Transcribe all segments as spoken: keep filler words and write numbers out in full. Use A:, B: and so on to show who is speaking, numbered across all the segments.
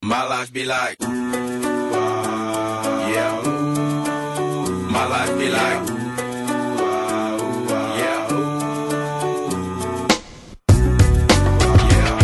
A: My life be like, ooh, ah, yeah, ooh. My life be like, ooh, ah, ooh, ah, yeah, ooh. Yeah,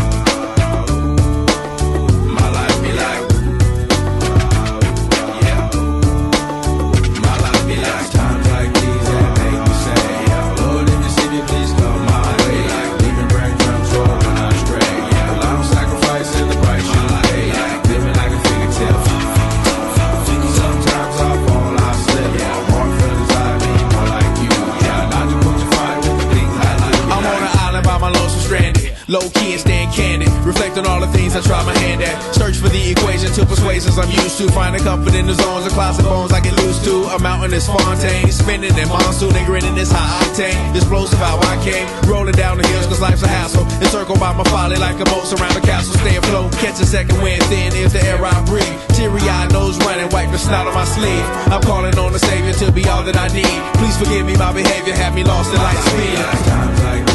A: ooh. My life be like, ooh, ah, ooh, yeah, ooh. My life be like times like these that make me say, yeah, Lord in the city, please come my way. Like leaving breadcrumbs rolling astray. Yeah, a lot of sacrifice in the price you pay. Like living like a figure tale. Sometimes I fall, I slip. Yeah, more feelings I mean, more like you. Yeah, not to put you fight with the things I like. I'm on an island by my lonesome stranded. Low key and staying candid. Reflect on all the things I try my hand at. Search for the equation to persuasions I'm used to. Finding comfort in the zones of closet bones I get loose to. A mountain is Fontaine. Spinning in monsoon and grinning this high octane. Explosive how I came. Rolling down the hills cause life's a hassle. Encircled by my folly like a moat around the castle. Stay afloat. Catch a second wind thin is the air I breathe. Teary-eyed nose running. Wipe the snot on my sleeve. I'm calling on the Savior to be all that I need. Please forgive me my behavior. Had me lost in light speed. Times like